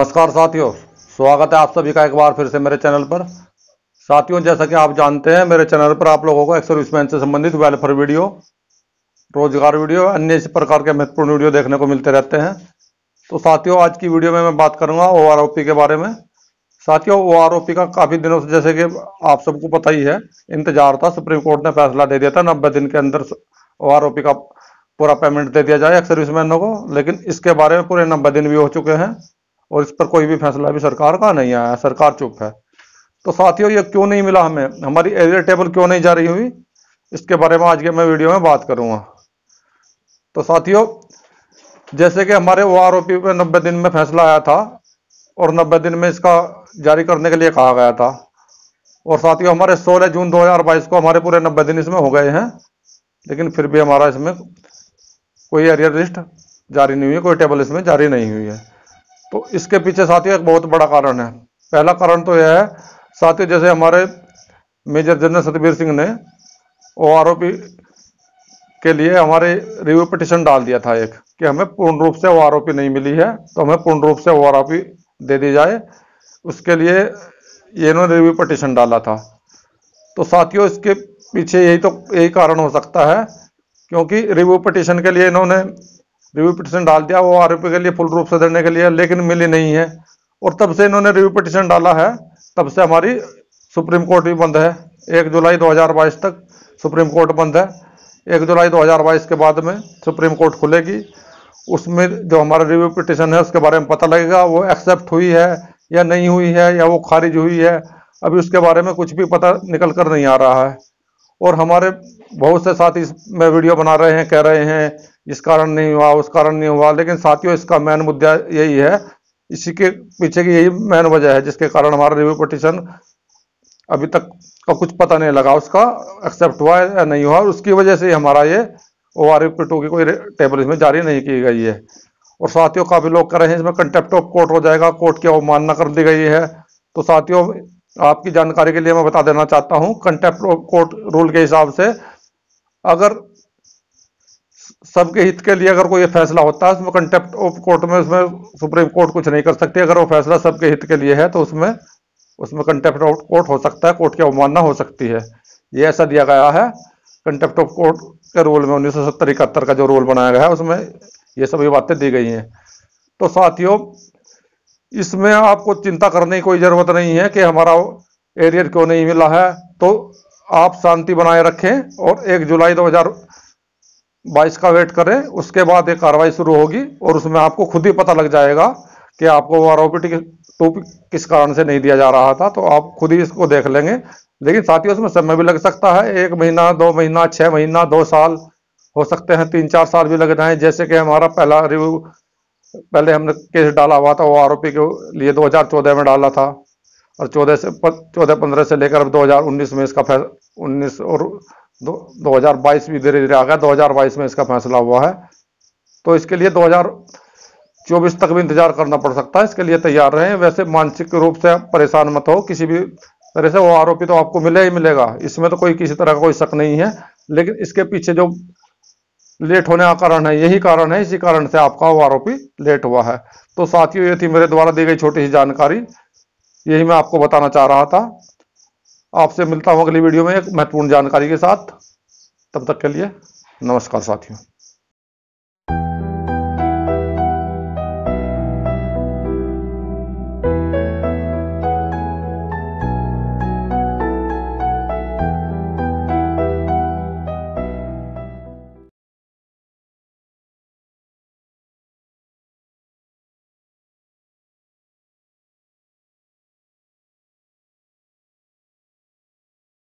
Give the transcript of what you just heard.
नमस्कार साथियों, स्वागत है आप सभी का एक बार फिर से मेरे चैनल पर। साथियों, जैसा कि आप जानते हैं, मेरे चैनल पर आप लोगों को एक्स सर्विसमैन से संबंधित वेलफेयर वीडियो, रोजगार वीडियो, अन्य इस प्रकार के महत्वपूर्ण वीडियो देखने को मिलते रहते हैं। तो साथियों, आज की वीडियो में मैं बात करूंगा OROP के बारे में। साथियों, OROP का काफी दिनों से, जैसे कि आप सबको पता ही है, इंतजार था। सुप्रीम कोर्ट ने फैसला दे दिया था 90 दिन के अंदर OROP का पूरा पेमेंट दे दिया जाए एक्स सर्विसमैनों को, लेकिन इसके बारे में पूरे 90 दिन भी हो चुके हैं और इस पर कोई भी फैसला भी सरकार का नहीं आया। सरकार चुप है। तो साथियों, ये क्यों नहीं मिला हमें, हमारी एरियर टेबल क्यों नहीं जारी हुई, इसके बारे में आज के मैं वीडियो में बात करूंगा। तो साथियों, जैसे कि हमारे OROP पे 90 दिन में फैसला आया था और 90 दिन में इसका जारी करने के लिए कहा गया था, और साथियों हमारे 16 जून 2022 को हमारे पूरे 90 दिन इसमें हो गए हैं, लेकिन फिर भी हमारा इसमें कोई एरियर लिस्ट जारी नहीं हुई, कोई टेबल इसमें जारी नहीं हुई है। तो इसके पीछे साथियों एक बहुत बड़ा कारण है। पहला कारण तो यह है साथियों, जैसे हमारे मेजर जनरल सतबीर सिंह ने OROP के लिए हमारे रिव्यू पिटिशन डाल दिया था एक, कि हमें पूर्ण रूप से OROP नहीं मिली है, तो हमें पूर्ण रूप से OROP दे दी जाए। उसके लिए ये इन्होंने रिव्यू पिटिशन डाला था। तो साथियों, इसके पीछे यही कारण हो सकता है, क्योंकि रिव्यू पिटिशन के लिए इन्होंने रिव्यू पिटिशन डाल दिया OROP के लिए फुल रूप से देने के लिए, लेकिन मिली नहीं है। और तब से इन्होंने रिव्यू पिटिशन डाला है, तब से हमारी सुप्रीम कोर्ट भी बंद है। 1 जुलाई 2022 तक सुप्रीम कोर्ट बंद है। 1 जुलाई 2022 के बाद में सुप्रीम कोर्ट खुलेगी। उसमें जो हमारा रिव्यू पिटिशन है उसके बारे में पता लगेगा, वो एक्सेप्ट हुई है या नहीं हुई है, या वो खारिज हुई है। अभी उसके बारे में कुछ भी पता निकल कर नहीं आ रहा है। और हमारे बहुत से साथी इसमें वीडियो बना रहे हैं, कह रहे हैं इस कारण नहीं हुआ, उस कारण नहीं हुआ, लेकिन साथियों इसका मेन मुद्दा यही है, इसी के पीछे की यही मेन वजह है जिसके कारण हमारा रिव्यू पिटिशन अभी तक का कुछ पता नहीं लगा, उसका एक्सेप्ट हुआ है या नहीं हुआ। और उसकी वजह से हमारा ये OROP 2 की कोई टेबल इसमें जारी नहीं की गई है। और साथियों, काफी लोग कह रहे हैं इसमें कंटेम्प्ट ऑफ कोर्ट हो जाएगा, कोर्ट की अवमानना कर दी गई है। तो साथियों, आपकी जानकारी के लिए मैं बता देना चाहता हूं, कंटेम्प्ट ऑफ कोर्ट रूल के हिसाब से अगर सबके हित के लिए अगर कोई फैसला होता है, उसमें कंटेम्प्ट ऑफ कोर्ट में उसमें सुप्रीम कोर्ट कुछ नहीं कर सकती। अगर वो फैसला सबके हित के लिए है तो उसमें कंटेम्प्ट ऑफ कोर्ट हो सकता है, कोर्ट की अवमानना हो सकती है। ये ऐसा दिया गया है कंटेम्प्ट ऑफ कोर्ट के रूल में, 1970-71 का जो रूल बनाया गया है उसमें ये सभी बातें दी गई हैं। तो साथियों, इसमें आपको चिंता करने की कोई जरूरत नहीं है कि हमारा एरियर क्यों नहीं मिला है। तो आप शांति बनाए रखें और 1 जुलाई 2022 का वेट करें। उसके बाद एक कार्रवाई शुरू होगी और उसमें आपको खुद ही पता लग जाएगा कि आपको OROP 2 किस कारण से नहीं दिया जा रहा था। तो आप खुद ही इसको देख लेंगे। लेकिन साथियों, उसमें समय भी लग सकता है, 1 महीना, 2 महीना, 6 महीना, 2 साल हो सकते हैं, 3-4 साल भी लग जाए। जैसे कि हमारा पहला रिव्यू, पहले हमने केस डाला हुआ था OROP के लिए 2014 में डाला था, और 14-15 से लेकर अब 2019 में इसका 19 और 2022 भी धीरे धीरे आ गया, 2022 में इसका फैसला हुआ है। तो इसके लिए 2024 तक भी इंतजार करना पड़ सकता है। इसके लिए तैयार रहें। वैसे मानसिक रूप से परेशान मत हो, किसी भी तरह से OROP तो आपको मिले ही मिलेगा, इसमें तो कोई किसी तरह का कोई शक नहीं है। लेकिन इसके पीछे जो लेट होने का कारण है, यही कारण है, इसी कारण से आपका OROP लेट हुआ है। तो साथियों, ये थी मेरे द्वारा दी गई छोटी सी जानकारी, यही मैं आपको बताना चाह रहा था। आपसे मिलता हूं अगली वीडियो में एक महत्वपूर्ण जानकारी के साथ। तब तक के लिए नमस्कार साथियों।